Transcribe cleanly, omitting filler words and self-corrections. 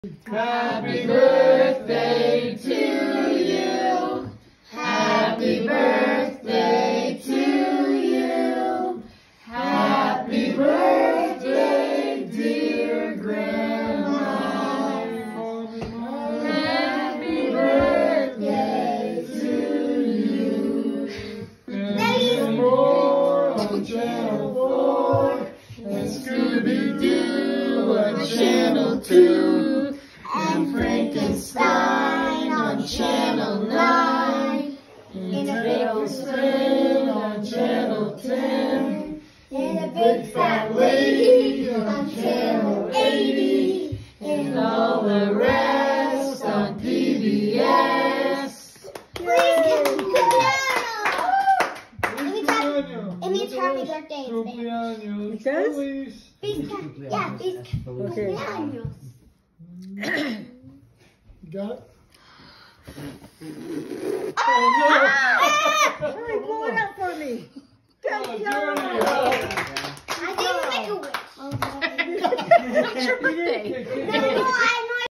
Happy birthday to you. Happy birthday to you. Happy birthday, dear Grandma. Happy birthday to you. And more on Channel 4 and Scooby-Doo on Channel 2. And Frankenstein on Channel 9, and a Big Spring on Channel 10, and a Big Fat Lady on Channel 80, and all the rest on PBS. It means happy birthday in Spanish. It does? Yeah, cumpleaños. Got it? Hurry, blow it up for me. Thank you. I didn't make a wish. It's your birthday.